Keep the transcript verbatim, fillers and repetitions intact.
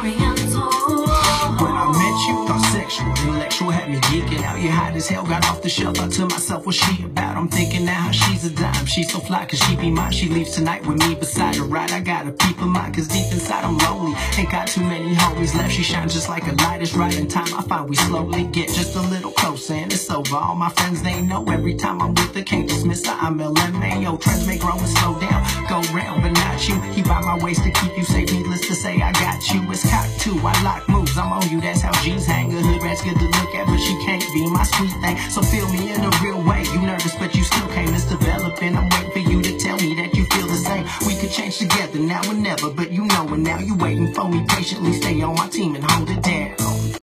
Oriental. When I met you, thought sexual, intellectual, had me geeking out. You hot as hell, got off the shelf. I to myself, what's she about? I'm thinking now how she's a dime. She's so fly, cause she be mine. She leaves tonight with me beside her ride. I got a peep of mine, cause deep inside I'm lonely. Ain't got too many homies left. She shines just like a light. It's right in time. I find we slowly get just a little closer, and it's over. All my friends, they know every time I'm with her, can't dismiss her. I'm L M A O. Trends make grow and slow down, go round, but not you. He by my waist to keep you safe. Needless to say, I got you. It's cocked too. I lock moves. I'm on you. That's how G's hang. A hood rat's good to look at, but she can't be my sweet thing. So feel me in a real way. You nervous, but you still can't. It's developing. I'm waiting for you to tell me that you feel the same. We could change together now or never, but you know, and now you waiting for me patiently. Stay on my team and hold it down.